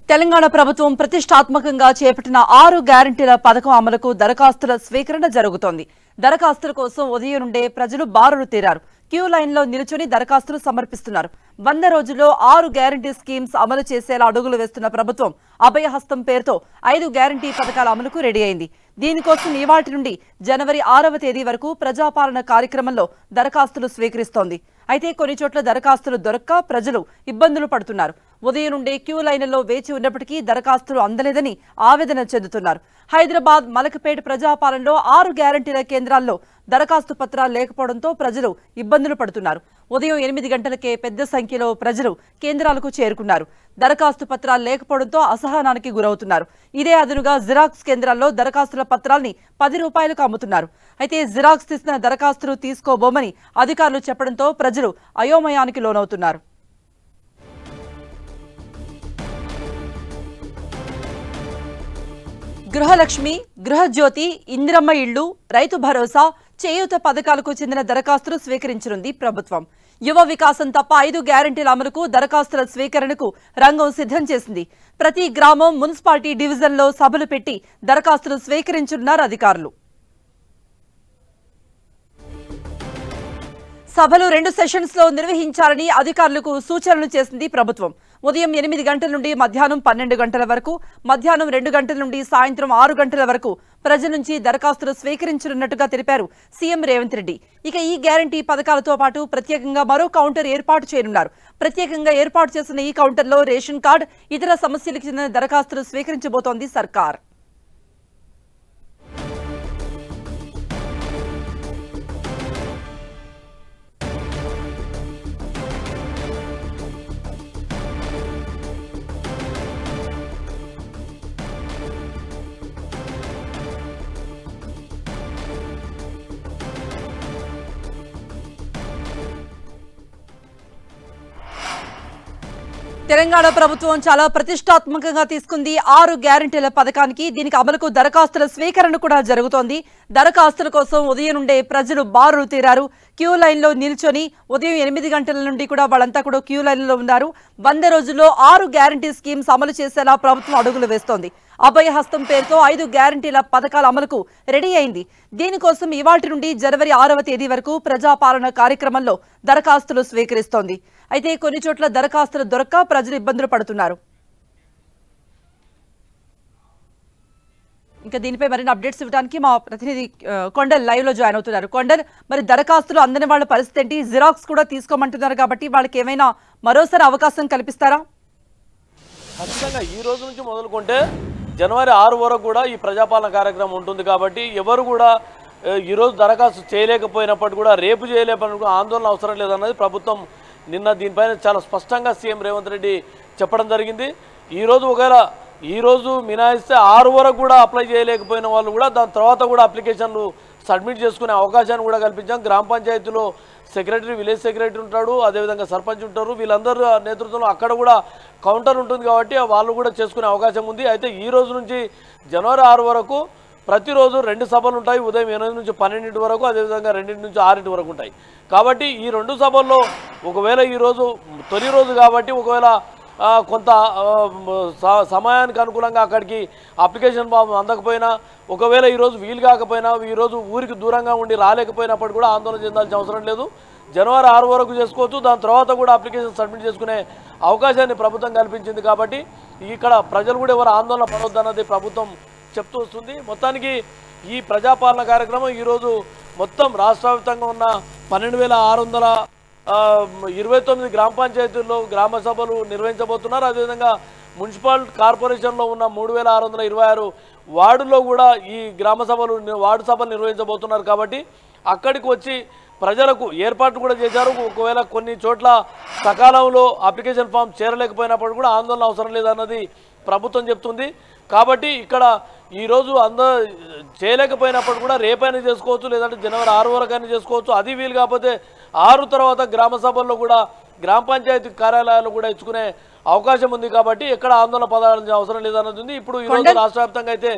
తెలంగాణ ప్రభుత్వం ప్రతిష్టాత్మకంగా చేపట్టిన 6 గ్యారంటీల పథకం అమలుకు దరఖాస్తుల స్వీకరణ జరుగుతోంది. దరఖాస్తుల కోసం ఉదయం నుండే ప్రజలు బారులు తీరారు. క్యూ లైన్లో నిలుచుని దరఖాస్తులు సమర్పిస్తున్నారు. 100 రోజుల్లో 6 గ్యారంటీ స్కీమ్స్ అమలు చేసేలా అడుగులు వేస్తున్న ప్రభుత్వం అభయహస్తం పేరుతో 5 గ్యారంటీ పథకాల అమలుకు రెడీ అయింది. దీనికోసం ఇవాళ్టి నుండి జనవరి 6వ తేదీ వరకు ప్రజాపాలన కార్యక్రమంలో దరఖాస్తులు స్వీకరిస్తోంది. అయితే కొన్ని చోట్ల దరఖాస్తులు దొరక్క ప్రజలు ఇబ్బందులు పడుతున్నారు. ఉదయం నుండే క్యూ లైన్లలో వేచి ఉన్నప్పటికీ దరఖాస్తులు అందలేదని ఆవేదన చెందుతున్నారు. హైదరాబాద్ మలకపేట ప్రజాపాలనలో 6 గ్యారంటీల కేంద్రాల్లో దరఖాస్తు పత్రాలు లేకపోవడంతో ప్రజలు ఇబ్బందులు పడుతున్నారు. ఉదయం 8 గంటలకే పెద్ద సంఖ్యలో ప్రజలు కేంద్రాలకు చేరుకున్నారు. దరఖాస్తు పత్రాలు లేకపోవడంతో అసహనానికి గురవుతున్నారు. ఇదే అదునుగా జిరాక్స్ కేంద్రాల్లో దరఖాస్తుల పత్రాల్ని 10 రూపాయలకు అమ్ముతున్నారు. అయితే జిరాక్స్ తీసిన దరఖాస్తులు తీసుకోబోమని అధికారులు చెప్పడంతో ప్రజలు అయోమయానికి లోనవుతున్నారు. గృహలక్ష్మి, గృహజ్యోతి, ఇందిరమ్మ ఇళ్లు, రైతు భరోసా, చేయూత పథకాలకు చెందిన దరఖాస్తులు స్వీకరించనుంది ప్రభుత్వం. యువ వికాసం తప్ప 5 గ్యారంటీల అమలుకు దరఖాస్తుల స్వీకరణకు రంగం సిద్ధం చేసింది. ప్రతి గ్రామం, మున్సిపాలిటీ డివిజన్లో సభలు పెట్టి దరఖాస్తులు స్వీకరించనున్నారు అధికారులు. సభలు 2 సెషన్స్ లో నిర్వహించాలని అధికారులకు సూచనలు చేసింది ప్రభుత్వం. ఉదయం 8 గంటల నుండి మధ్యాహ్నం 12 గంటల వరకు, మధ్యాహ్నం 2 గంటల నుండి సాయంత్రం 6 గంటల వరకు ప్రజల నుంచి దరఖాస్తులు స్వీకరించనున్నట్టుగా తెలిపారు సీఎం రేవంత్ రెడ్డి. ఇక ఈ గ్యారంటీ పథకాలతో పాటు ప్రత్యేకంగా మరో కౌంటర్ ఏర్పాటు చేయనున్నారు. ప్రత్యేకంగా ఏర్పాటు చేసిన ఈ కౌంటర్లో రేషన్ కార్డు, ఇతర సమస్యలకు చెందిన దరఖాస్తులు స్వీకరించబోతోంది సర్కార్. తెలంగాణ ప్రభుత్వం చాలా ప్రతిష్టాత్మకంగా తీసుకుంది 6 గ్యారంటీల పథకానికి. దీనికి అమలుకు దరఖాస్తుల స్వీకరణ కూడా జరుగుతోంది. దరఖాస్తుల కోసం ఉదయం నుండే ప్రజలు బారులు తీరారు. క్యూ లైన్లో నిల్చొని ఉదయం 8 గంటల నుండి కూడా వాళ్ళంతా కూడా క్యూ లైన్లో ఉన్నారు. 100 రోజుల్లో 6 గ్యారంటీ స్కీమ్స్ అమలు చేసేలా ప్రభుత్వం అడుగులు వేస్తోంది. అభయహస్తం పేరుతో 5 గ్యారంటీల పథకాల అమలుకు రెడీ అయింది. దీనికోసం ఇవాళ్టి నుండి జనవరి 6వ తేదీ వరకు ప్రజాపాలన కార్యక్రమంలో దరఖాస్తులు స్వీకరిస్తోంది. అయితే కొన్ని చోట్ల దరఖాస్తులు దొరక్క ప్రజలు ఇబ్బందులు పడుతున్నారు. ఇంకా దీనిపై మరిన్ని అప్డేట్స్ ఇవ్వడానికి మా ప్రతినిధి కొండల్ లైవ్ లో జాయిన్ అవుతున్నారు. కొండల్, మరి దరఖాస్తులు అందని వాళ్ళ పరిస్థితి ఏంటి? జిరాక్స్ కూడా తీసుకోమంటున్నారు కాబట్టి వాళ్ళకి ఏమైనా మరోసారి అవకాశం కల్పిస్తారా? ఖచ్చితంగా ఈ రోజు నుంచి మొదలుకుంటే జనవరి 6 వరకు కూడా ఈ ప్రజాపాలన కార్యక్రమం ఉంటుంది కాబట్టి ఎవరు కూడా ఈరోజు దరఖాస్తు చేయలేకపోయినప్పటికీ కూడా రేపు చేయలేకపోయినప్పుడు ఆందోళన అవసరం లేదన్నది ప్రభుత్వం నిన్న దీనిపైన చాలా స్పష్టంగా సీఎం రేవంత్ రెడ్డి చెప్పడం జరిగింది. ఈరోజు మినహాయిస్తే 6 వరకు కూడా అప్లై చేయలేకపోయిన వాళ్ళు కూడా దాని తర్వాత కూడా అప్లికేషన్లు సబ్మిట్ చేసుకునే అవకాశాన్ని కూడా కల్పించాం. గ్రామ పంచాయతీలో సెక్రటరీ, విలేజ్ సెక్రటరీ ఉంటాడు, అదేవిధంగా సర్పంచ్ ఉంటారు. వీళ్ళందరూ నేతృత్వంలో అక్కడ కూడా కౌంటర్ ఉంటుంది కాబట్టి వాళ్ళు కూడా చేసుకునే అవకాశం ఉంది. అయితే ఈ రోజు నుంచి జనవరి 6 వరకు ప్రతిరోజు 2 సభలు ఉంటాయి. ఉదయం 8 నుంచి 12 వరకు, అదేవిధంగా 2 నుంచి 6 వరకు ఉంటాయి. కాబట్టి ఈ 2 సభల్లో ఒకవేళ ఈరోజు తొలి రోజు కాబట్టి ఒకవేళ కొంత సమయానికి అనుకూలంగా అక్కడికి అప్లికేషన్ ఫామ్ అందకపోయినా, ఒకవేళ ఈరోజు వీలు కాకపోయినా, ఈరోజు ఊరికి దూరంగా ఉండి రాలేకపోయినప్పుడు కూడా ఆందోళన చెందాల్సిన అవసరం లేదు. జనవరి 6 వరకు చేసుకోవచ్చు. దాని తర్వాత కూడా అప్లికేషన్ సబ్మిట్ చేసుకునే అవకాశాన్ని ప్రభుత్వం కల్పించింది. కాబట్టి ఇక్కడ ప్రజలు కూడా ఎవరు ఆందోళన పడవద్దన్నది ప్రభుత్వం చెప్తూ వస్తుంది. మొత్తానికి ఈ ప్రజాపాలన కార్యక్రమం ఈరోజు మొత్తం రాష్ట్ర వ్యాప్తంగా ఉన్న 12,629 గ్రామ పంచాయతీల్లో గ్రామ సభలు నిర్వహించబోతున్నారు. అదేవిధంగా మున్సిపల్ కార్పొరేషన్లో ఉన్న 3,626 వార్డుల్లో కూడా ఈ వార్డు సభలు నిర్వహించబోతున్నారు. కాబట్టి అక్కడికి వచ్చి ప్రజలకు ఏర్పాట్లు కూడా చేశారు. ఒకవేళ కొన్ని చోట్ల సకాలంలో అప్లికేషన్ ఫామ్ చేరలేకపోయినప్పుడు కూడా ఆందోళన అవసరం లేదన్నది ప్రభుత్వం చెప్తుంది. కాబట్టి ఇక్కడ ఈరోజు చేయలేకపోయినప్పుడు కూడా రేపైనా చేసుకోవచ్చు, లేదంటే జనవరి 6 వరకు అయినా చేసుకోవచ్చు. అది వీలు కాకపోతే 6 తర్వాత గ్రామ సభల్లో కూడా గ్రామ పంచాయతీ కార్యాలయాలు కూడా ఇచ్చుకునే అవకాశం ఉంది. కాబట్టి ఎక్కడ ఆందోళన పడాల్సిన అవసరం లేదన్నది ఉంది. ఇప్పుడు ఈరోజు రాష్ట్ర వ్యాప్తంగా అయితే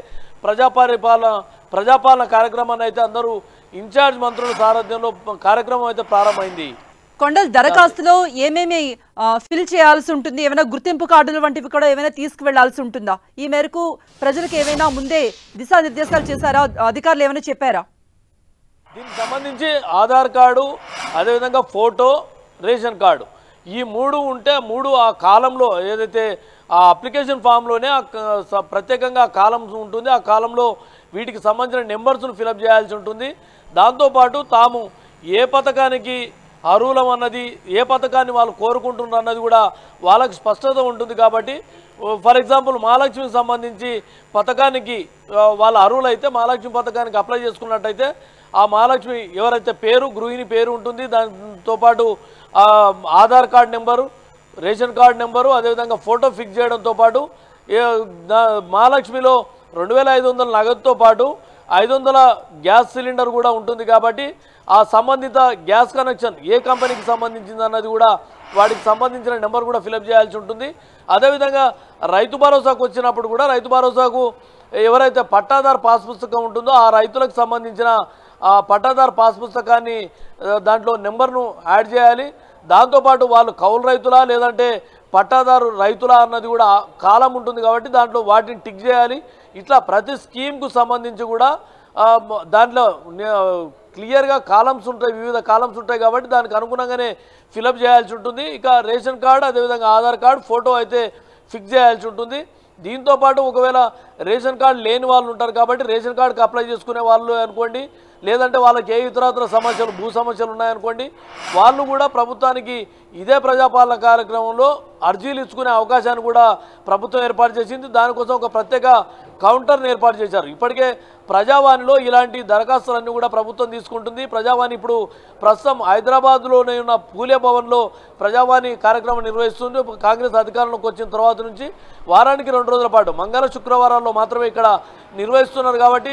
ప్రజాపాలన కార్యక్రమాన్ని అయితే అందరూ ఇన్ఛార్జ్ మంత్రుల సారథ్యంలో కార్యక్రమం అయితే ప్రారంభమైంది. కొండల్ దరఖాస్తులో ఏమేమి ఫిల్ చేయాల్సి ఉంటుంది, ఏమైనా గుర్తింపు కార్డులు వంటివి కూడా ఏమైనా తీసుకువెళ్లాల్సి ఉంటుందా? ఈ మేరకు ప్రజలకు ఏమైనా ముందే దిశానిర్దేశాలు చేశారా, అధికారులు ఏమైనా చెప్పారా? దీనికి సంబంధించి ఆధార్ కార్డు, అదేవిధంగా ఫోటో, రేషన్ కార్డు ఈ 3 ఉంటే 3 ఆ కాలంలో ఏదైతే ఆ అప్లికేషన్ ఫామ్లోనే ప్రత్యేకంగా ఆ కాలమ్స్ ఉంటుంది. ఆ కాలంలో వీటికి సంబంధించిన నెంబర్స్ను ఫిలప్ చేయాల్సి ఉంటుంది. దాంతోపాటు తాము ఏ పథకానికి అర్హులం అన్నది, ఏ పథకాన్ని వాళ్ళు కోరుకుంటున్నారు అన్నది కూడా వాళ్ళకి స్పష్టత ఉంటుంది. కాబట్టి ఫర్ ఎగ్జాంపుల్ మహాలక్ష్మికి సంబంధించి పథకానికి వాళ్ళ అర్హులైతే మహాలక్ష్మి పథకానికి అప్లై చేసుకున్నట్టయితే ఆ మహాలక్ష్మి ఎవరైతే పేరు, గృహిణి పేరు ఉంటుంది, దాంతోపాటు Aadhaar card number, ration card number, అదేవిధంగా ఫోటో ఫిక్స్ చేయడంతో పాటు మహాలక్ష్మిలో 2500 నగదుతో పాటు 500 గ్యాస్ సిలిండర్ కూడా ఉంటుంది. కాబట్టి ఆ సంబంధిత గ్యాస్ కనెక్షన్ ఏ కంపెనీకి సంబంధించింది అన్నది కూడా వాటికి సంబంధించిన నెంబర్ కూడా ఫిలప్ చేయాల్సి ఉంటుంది. అదేవిధంగా రైతు భరోసాకు వచ్చినప్పుడు కూడా రైతు భరోసాకు ఎవరైతే పట్టాదారు పాస్ పుస్తకం ఉంటుందో ఆ రైతులకు సంబంధించిన ఆ పట్టాదారు పాస్ పుస్తకాన్ని దాంట్లో నెంబర్ను యాడ్ చేయాలి. దాంతోపాటు వాళ్ళు కౌలు రైతులా లేదంటే పట్టాదారు రైతులా అన్నది కూడా కాలం ఉంటుంది. కాబట్టి దాంట్లో వాటిని టిక్ చేయాలి. ఇట్లా ప్రతి స్కీమ్కు సంబంధించి కూడా దాంట్లో క్లియర్గా కాలమ్స్ ఉంటాయి, వివిధ కాలమ్స్ ఉంటాయి. కాబట్టి దానికి అనుగుణంగానే ఫిలప్ చేయాల్సి ఉంటుంది. ఇక రేషన్ కార్డు, అదేవిధంగా ఆధార్ కార్డు, ఫోటో అయితే ఫిక్స్ చేయాల్సి ఉంటుంది. దీంతోపాటు ఒకవేళ రేషన్ కార్డు లేని వాళ్ళు ఉంటారు కాబట్టి రేషన్ కార్డుకి అప్లై చేసుకునే వాళ్ళు అనుకోండి, లేదంటే వాళ్ళకి ఏ ఇతరత్ర సమస్యలు, భూ సమస్యలు ఉన్నాయనుకోండి, వాళ్ళు కూడా ప్రభుత్వానికి ఇదే ప్రజాపాలన కార్యక్రమంలో అర్జీలు ఇచ్చుకునే అవకాశాన్ని కూడా ప్రభుత్వం ఏర్పాటు చేసింది. దానికోసం ఒక ప్రత్యేక కౌంటర్ని ఏర్పాటు చేశారు. ఇప్పటికే ప్రజావాణిలో ఇలాంటి దరఖాస్తులన్నీ కూడా ప్రభుత్వం తీసుకుంటుంది. ప్రజావాణి ఇప్పుడు ప్రస్తుతం హైదరాబాద్లోనే ఉన్న పూలే భవన్లో ప్రజావాణి కార్యక్రమం నిర్వహిస్తుంది. కాంగ్రెస్ అధికారంలోకి వచ్చిన తర్వాత నుంచి వారానికి 2 రోజుల పాటు మంగళ శుక్రవారాల్లో మాత్రమే ఇక్కడ నిర్వహిస్తున్నారు. కాబట్టి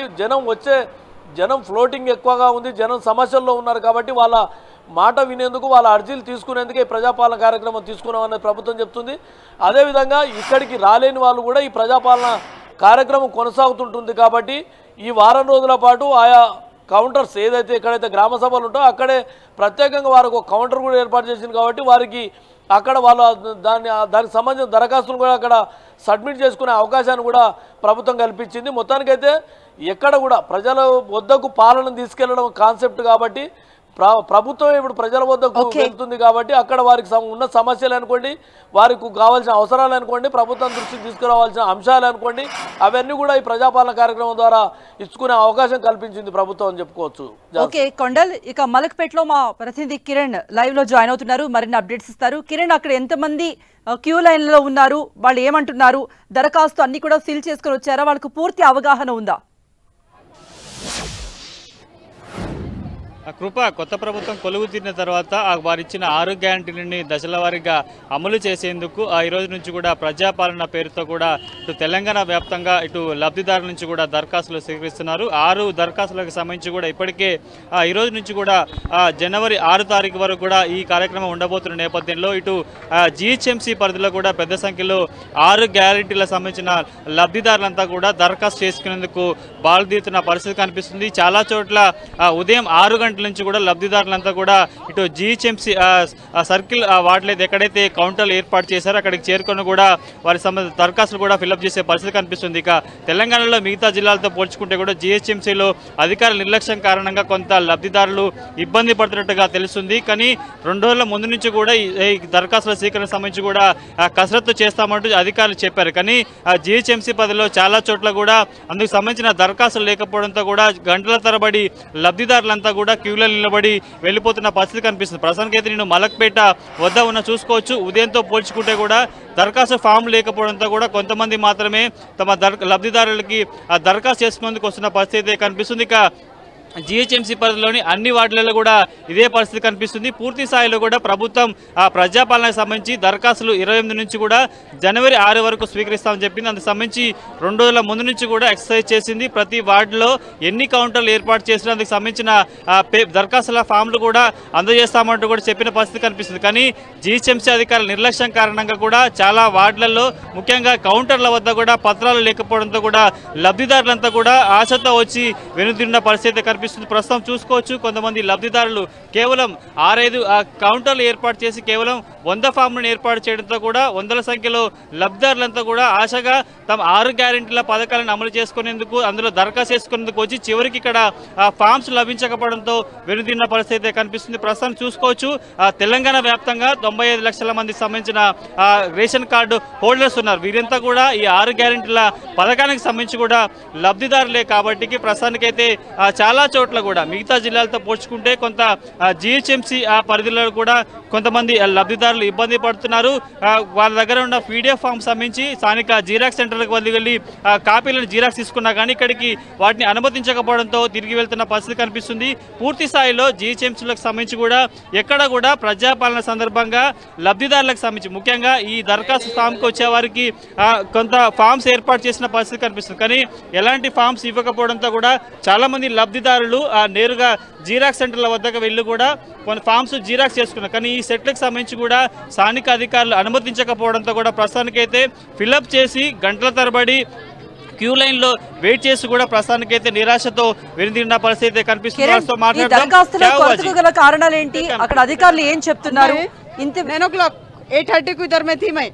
జనం ఫ్లోటింగ్ ఎక్కువగా ఉంది, జనం సమస్యల్లో ఉన్నారు. కాబట్టి వాళ్ళ మాట వినేందుకు, వాళ్ళ అర్జీలు తీసుకునేందుకే ప్రజాపాలన కార్యక్రమం తీసుకున్నామని ప్రభుత్వం చెప్తుంది. అదేవిధంగా ఇక్కడికి రాలేని వాళ్ళు కూడా ఈ ప్రజాపాలన కార్యక్రమం కొనసాగుతుంటుంది. కాబట్టి ఈ వారం రోజుల పాటు ఆయా కౌంటర్స్ ఏదైతే ఎక్కడైతే గ్రామ సభలు ఉంటాయో అక్కడే ప్రత్యేకంగా వారికి ఒక కౌంటర్ కూడా ఏర్పాటు చేసింది. కాబట్టి వారికి అక్కడ వాళ్ళు దానికి సంబంధించిన దరఖాస్తులు కూడా అక్కడ సబ్మిట్ చేసుకునే అవకాశాన్ని కూడా ప్రభుత్వం కల్పించింది. మొత్తానికైతే ఎక్కడ కూడా ప్రజల వద్దకు పాలన తీసుకెళ్లడం కాన్సెప్ట్. కాబట్టి ప్రభుత్వం ఇప్పుడు ప్రజల వద్దకు వెళ్తుంది. కాబట్టి అక్కడ వారికి ఉన్న సమస్యలు అనుకోండి, వారికి కావాల్సిన అవసరాలు అనుకోండి, ప్రభుత్వం దృష్టికి తీసుకురావాల్సిన అంశాలు అనుకోండి, అవన్నీ కూడా ఈ ప్రజాపాలన కార్యక్రమం ద్వారా ఇచ్చుకునే అవకాశం కల్పించింది ప్రభుత్వం అని చెప్పుకోవచ్చు. ఓకే కొండల్, ఇక మలక్పేటలో మా ప్రతినిధి కిరణ్ లైవ్ లో జాయిన్ అవుతున్నారు, మరిన్ని అప్డేట్స్ ఇస్తారు. కిరణ్, అక్కడ ఎంతమంది క్యూ లైన్ లో ఉన్నారు, వాళ్ళు ఏమంటున్నారు, దరఖాస్తు అన్ని కూడా ఫిల్ చేసుకుని వచ్చారా, వాళ్ళకు పూర్తి అవగాహన ఉందా? కృప, కొత్త ప్రభుత్వం కొలువు తీరిన తర్వాత వారిచ్చిన 6 గ్యారంటీలని దశల వారీగా అమలు చేసేందుకు ఈ రోజు నుంచి కూడా ప్రజాపాలన పేరుతో కూడా ఇటు తెలంగాణ వ్యాప్తంగా ఇటు లబ్ధిదారుల నుంచి కూడా దరఖాస్తులు స్వీకరిస్తున్నారు. 6 దరఖాస్తులకు సంబంధించి కూడా ఇప్పటికే ఈ రోజు నుంచి కూడా జనవరి 6 తారీఖు వరకు కూడా ఈ కార్యక్రమం ఉండబోతున్న నేపథ్యంలో ఇటు జీహెచ్ఎంసీ పరిధిలో కూడా పెద్ద సంఖ్యలో 6 గ్యారంటీలకు సంబంధించిన లబ్ధిదారులంతా కూడా దరఖాస్తు చేసుకునేందుకు బాల్దీరుతున్న పరిస్థితి కనిపిస్తుంది. చాలా చోట్ల ఉదయం 6 గంటల నుంచి కూడా లబ్ధిదారులంతా కూడా ఇటు జీహెచ్ఎంసీ సర్కిల్ వార్డులో ఎక్కడైతే కౌంటర్లు ఏర్పాటు చేశారో అక్కడికి చేరుకొని కూడా వారి సంబంధించిన దరఖాస్తులు కూడా ఫిలప్ చేసే పరిస్థితి కనిపిస్తుంది. ఇక తెలంగాణలో మిగతా జిల్లాలతో పోల్చుకుంటే కూడా జీహెచ్ఎంసీలో అధికారుల నిర్లక్ష్యం కారణంగా కొంత లబ్ధిదారులు ఇబ్బంది పడుతున్నట్టుగా తెలుస్తుంది. కానీ 2 రోజుల ముందు నుంచి కూడా ఈ దరఖాస్తుల స్వీకరణ సంబంధించి కూడా కసరత్తు చేస్తామంటూ అధికారులు చెప్పారు. కానీ జీహెచ్ఎంసీ పరిధిలో చాలా చోట్ల కూడా అందుకు సంబంధించిన దరఖాస్తులు లేకపోవడంతో కూడా గంటల తరబడి లబ్ధిదారులంతా కూడా క్యూలో నిలబడి వెళ్ళిపోతున్న పరిస్థితి కనిపిస్తుంది. ప్రస్తుతానికైతే నేను మలక్పేట వద్ద ఉన్న చూసుకోవచ్చు. ఉదయంతో పోల్చుకుంటే కూడా దరఖాస్తు ఫామ్ లేకపోవడంతో కూడా కొంతమంది మాత్రమే తమ లబ్ధిదారులకి దరఖాస్తు చేసుకునేందుకు వస్తున్న పరిస్థితి కనిపిస్తుంది. ఇక జీహెచ్ఎంసీ పరిధిలోని అన్ని వార్డులలో కూడా ఇదే పరిస్థితి కనిపిస్తుంది. పూర్తి స్థాయిలో కూడా ప్రభుత్వం ప్రజాపాలనకు సంబంధించి దరఖాస్తులు 28 నుంచి కూడా జనవరి 6 వరకు స్వీకరిస్తామని చెప్పింది. అందుకు సంబంధించి 2 రోజుల ముందు నుంచి కూడా ఎక్సర్సైజ్ చేసింది. ప్రతి వార్డులో ఎన్ని కౌంటర్లు ఏర్పాటు చేసినా అందుకు సంబంధించిన దరఖాస్తుల ఫామ్లు కూడా అందజేస్తామంటూ కూడా చెప్పిన పరిస్థితి కనిపిస్తుంది. కానీ జీహెచ్ఎంసీ అధికారుల నిర్లక్ష్యం కారణంగా కూడా చాలా వార్డులలో ముఖ్యంగా కౌంటర్ల వద్ద కూడా పత్రాలు లేకపోవడంతో కూడా లబ్ధిదారులంతా కూడా ఆశతో వచ్చి వెనుదిరిన పరిస్థితి కనిపిస్తుంది. కనిపిస్తుంది. ప్రస్తుతం చూసుకోవచ్చు కొంతమంది లబ్ధిదారులు కేవలం 6-5 కౌంటర్లు ఏర్పాటు చేసి కేవలం 100 ఫామ్లను ఏర్పాటు చేయడంతో కూడా వందల సంఖ్యలో లబ్ధిదారులంతా కూడా ఆశగా తమ 6 గ్యారెంటీల పథకాలను అమలు చేసుకునేందుకు అందులో దరఖాస్తు చేసుకునేందుకు వచ్చి చివరికి ఇక్కడ ఫామ్స్ లభించకపోవడంతో వెనుదిన్న పరిస్థితి కనిపిస్తుంది. ప్రస్తుతం చూసుకోవచ్చు తెలంగాణ వ్యాప్తంగా 95 లక్షల మందికి సంబంధించిన రేషన్ కార్డు హోల్డర్స్ ఉన్నారు. వీరంతా కూడా ఈ 6 గ్యారెంటీల పథకానికి సంబంధించి కూడా లబ్ధిదారులే కాబట్టి ప్రస్తుతానికైతే చాలా చోట్ల కూడా మిగతా జిల్లాలతో పోల్చుకుంటే కొంత జిహెచ్ఎంసీ పరిధిలో కూడా కొంతమంది లబ్ధిదారులు ఇబ్బంది పడుతున్నారు. వాళ్ళ దగ్గర ఉన్న పీడిఎఫ్ ఫామ్ సంబంధించి స్థానిక జీరాక్స్ సెంటర్లకు వెళ్ళి కాపీలను జీరాక్స్ తీసుకున్నా కానీ ఇక్కడికి వాటిని అనుమతించకపోవడంతో తిరిగి వెళ్తున్న పరిస్థితి కనిపిస్తుంది. పూర్తి స్థాయిలో జిహెచ్ఎంసీలకు సంబంధించి కూడా ఎక్కడ కూడా ప్రజాపాలన సందర్భంగా లబ్ధిదారులకు సంబంధించి ముఖ్యంగా ఈ దరఖాస్తు ఫామ్కి వచ్చే వారికి కొంత ఫామ్స్ ఏర్పాటు చేసిన పరిస్థితి కనిపిస్తుంది. కానీ ఎలాంటి ఫామ్స్ ఇవ్వకపోవడంతో కూడా చాలా మంది లబ్ధిదారులు నేరుగా జీరాక్స్ సెంటర్ల వద్దకు వెళ్ళి కూడా కొన్ని ఫామ్స్ జీరాక్స్ చేసుకున్నారు. కానీ ఈ సెట్లకు సంబంధించి కూడా స్థానిక అధికారులు అనుమతించకపోవడంతో కూడా ప్రస్తుతానికైతే ఫిలప్ చేసి గంటల తరబడి క్యూ లైన్ లో వెయిట్ చేసి కూడా ప్రస్తుతానికైతే నిరాశతో వెనుదిరిన పరిస్థితి కనిపిస్తుంది. కారణాలు ఏంటి, అక్కడ అధికారులు ఏం చెప్తున్నారు? 8:30 को इधर में थी मैं,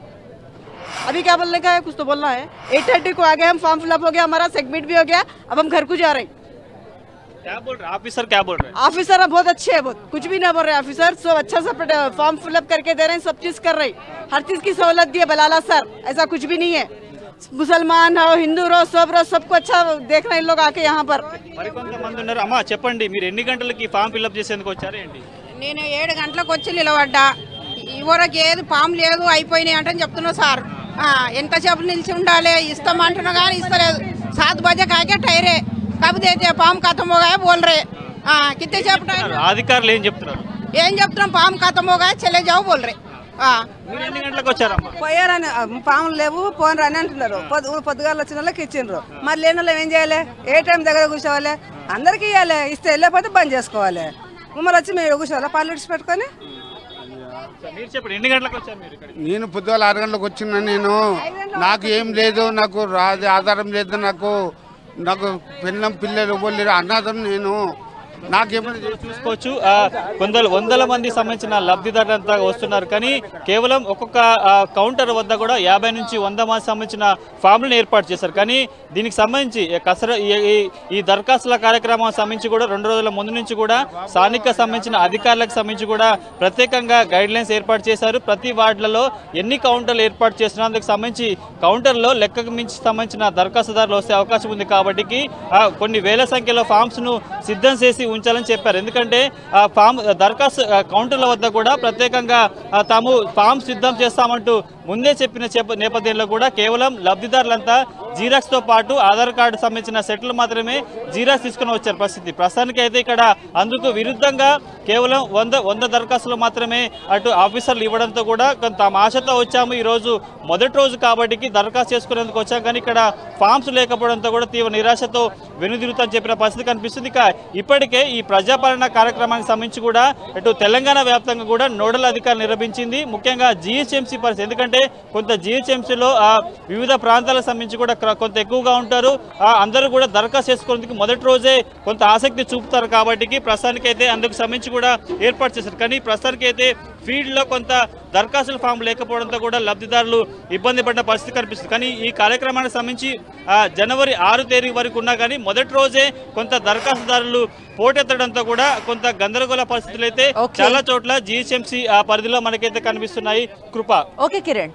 अभी क्या बोलने का है, कुछ तो बोलना है। 8:30 को आ गए हम, फॉर्म फिलअप हो गया, हमारा सेगमेंट भी हो गया, अब हम घर को जा रहे हैं। क्या बोल रहे ऑफिसर? क्या बोल रहे हैं ऑफिसर? बहुत अच्छे है, बहुत कुछ भी ना बोल रहे ऑफिसर, सब अच्छा सा फॉर्म फिलअप करके दे रहे हैं, सब चीज कर रहे हैं, हर चीज की सहूलत दी है। बलाला सर ऐसा कुछ भी नहीं है, मुसलमान हो हिंदू रो सब रो सबको अच्छा देख रहे हैं लोग आके यहाँ पर। మరికొంతమంది ఉన్నారు. అమ్మా చెప్పండి, మీరు ఎన్ని గంటలకి ఫామ్ ఫిల్అప్ చేసేందుకు వచ్చారు ఏంటి? నేను 7 గంటలకు వచ్చి నిలబడ్డా, ఇవరకు ఏది ఫామ్ లేదు అయిపోయినాయి అంటే చెప్తున్నా సార్. ఎంతసేపు నిలిచి ఉండాలి, ఇస్తామంటున్నా కానీ ఇస్తలేదు. 7 बजे కాకే టైరే కబ్ దేతే ఫామ్ ఖతం హో గయా బోల్ రే. కిత్తే సేపు టైం? అధికారులు ఏం చెప్తున్నారు? ఏం చెప్తున్నాం, ఫామ్ ఖతం హో గయా చలే జాओ బోల్ రే. మీరు ఎన్ని గంటలకు వచ్చారమ్మా? పోయారని పాములు లేవు పోను అని అంటున్నారు. పొద్దుగాలు వచ్చిన వాళ్ళకి ఇచ్చిండ్రు, మరి లేని వాళ్ళు ఏం చేయాలి? ఏ టైం దగ్గర కూర్చోవాలి? అందరికి ఇవ్వాలి, ఇస్తే వెళ్ళకపోతే బంద్ చేసుకోవాలి. మమ్మల్ని వచ్చి మీరు కూర్చోవాలి పాలిటిక్స్ పెట్టుకొని. మీరు చెప్పండి, ఎన్ని గంటలకు వచ్చారు మీరు ఇక్కడ? నేను పొద్దుగాల 6 గంటలకు వచ్చిన. నేను నాకు ఏం లేదు, నాకు ఆధారం లేదు, నాకు పిల్లం పిల్లలు ఇవ్వలేరు అన్నాదం. నేను నాకేమైనా చూసుకోవచ్చు వందల మంది సంబంధించిన లబ్ధిదారులంతా వస్తున్నారు. కానీ కేవలం ఒక్కొక్క కౌంటర్ వద్ద కూడా 50 నుంచి 100 మంది సంబంధించిన ఫామ్లను ఏర్పాటు చేశారు. కానీ దీనికి సంబంధించి ఈ దరఖాస్తుల కార్యక్రమం సంబంధించి కూడా 2 రోజుల ముందు నుంచి కూడా స్థానిక సంబంధించిన అధికారులకు సంబంధించి కూడా ప్రత్యేకంగా గైడ్ లైన్స్ ఏర్పాటు చేశారు. ప్రతి వార్డులలో ఎన్ని కౌంటర్లు ఏర్పాటు చేసినా అందుకు సంబంధించి కౌంటర్లో లెక్కకు మించి సంబంధించిన దరఖాస్తుదారులు వస్తే అవకాశం ఉంది. కాబట్టి కొన్ని వేల సంఖ్యలో ఫామ్స్ ను సిద్ధం చేసి ఉంచాలని చెప్పారు. ఎందుకంటే ఫామ్ దరఖాస్తు కౌంటర్ల వద్ద కూడా ప్రత్యేకంగా తాము ఫామ్ సిద్ధం చేస్తామంటూ ముందే చెప్పిన నేపథ్యంలో కూడా కేవలం లబ్ధిదారులంతా జీరాక్స్ తో పాటు ఆధార్ కార్డు సంబంధించిన సెట్లు మాత్రమే జీరాక్స్ తీసుకుని వచ్చారు పరిస్థితి. ప్రస్తుతానికి అయితే ఇక్కడ అందుకు విరుద్ధంగా కేవలం 100 దరఖాస్తులు మాత్రమే అటు ఆఫీసర్లు ఇవ్వడంతో కూడా కొంత ఆశతో వచ్చాము. ఈ రోజు మొదటి రోజు కాబట్టి దరఖాస్తు చేసుకునేందుకు వచ్చాం. కానీ ఇక్కడ ఫామ్స్ లేకపోవడంతో కూడా తీవ్ర నిరాశతో వెనుదిరుగుతని చెప్పిన పరిస్థితి కనిపిస్తుంది. ఇక ఇప్పటికే ఈ ప్రజాపాలన కార్యక్రమానికి సంబంధించి కూడా ఇటు తెలంగాణ వ్యాప్తంగా కూడా నోడల్ అధికారులు నిర్వహించింది. ముఖ్యంగా జిహెచ్ఎంసీ పరిస్థితి, ఎందుకంటే కొంత జిహెచ్ఎంసీలో వివిధ ప్రాంతాలకు సంబంధించి కూడా కొంత ఎక్కువగా ఉంటారు. అందరూ కూడా దరఖాస్తు చేసుకునేందుకు మొదటి రోజే కొంత ఆసక్తి చూపుతారు. కాబట్టి ప్రస్తుతానికి అయితే అందుకు సంబంధించి కూడా ఏర్పాటు చేశారు. కానీ ప్రస్తుతానికి అయితే ఫీల్డ్ లో కొంత దరఖాస్తుల ఫామ్ లేకపోవడంతో కూడా లబ్ధిదారులు ఇబ్బంది పడిన పరిస్థితి కనిపిస్తుంది. కానీ ఈ కార్యక్రమానికి సంబంధించి జనవరి 6 తేదీ వరకు ఉన్నా కానీ మొదటి రోజే కొంత దరఖాస్తుదారులు పోటెత్తడంతో కూడా కొంత గందరగోళ పరిస్థితులు అయితే చాలా చోట్ల జిహెచ్ఎంసీ పరిధిలో మనకైతే కనిపిస్తున్నాయి. కృప. ఓకే కిరణ్.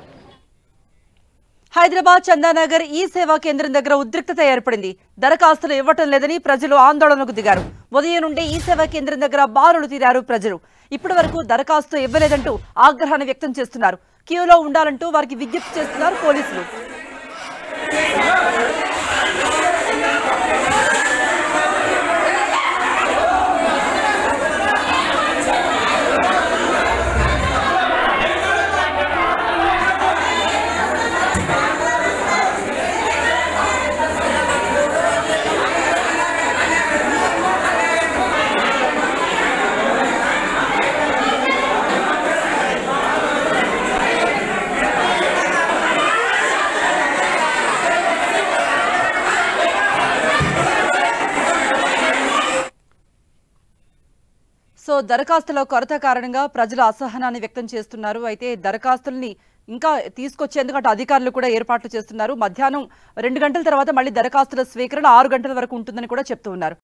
హైదరాబాద్ చందానగర్ ఈ సేవా కేంద్రం దగ్గర ఉద్రిక్తత ఏర్పడింది. దరఖాస్తులు ఇవ్వటం లేదని ప్రజలు ఆందోళనకు దిగారు. ఉదయం నుండే ఈ సేవా కేంద్రం దగ్గర బారులు తీరారు ప్రజలు. ఇప్పటి వరకు దరఖాస్తు ఇవ్వలేదంటూ ఆగ్రహాన్ని వ్యక్తం చేస్తున్నారు. క్యూలో ఉండాలంటూ వారికి విజ్ఞప్తి చేస్తున్నారు పోలీసులు. దరఖాస్తుల కొరత కారణంగా ప్రజలు అసహనాన్ని వ్యక్తం చేస్తున్నారు. అయితే దరఖాస్తుల్ని ఇంకా తీసుకొచ్చేందుకు అటు అధికారులు కూడా ఏర్పాట్లు చేస్తున్నారు. మధ్యాహ్నం 2 గంటల తర్వాత మళ్ళీ దరఖాస్తుల స్వీకరణ 6 గంటల వరకు ఉంటుందని కూడా చెప్తూ ఉన్నారు.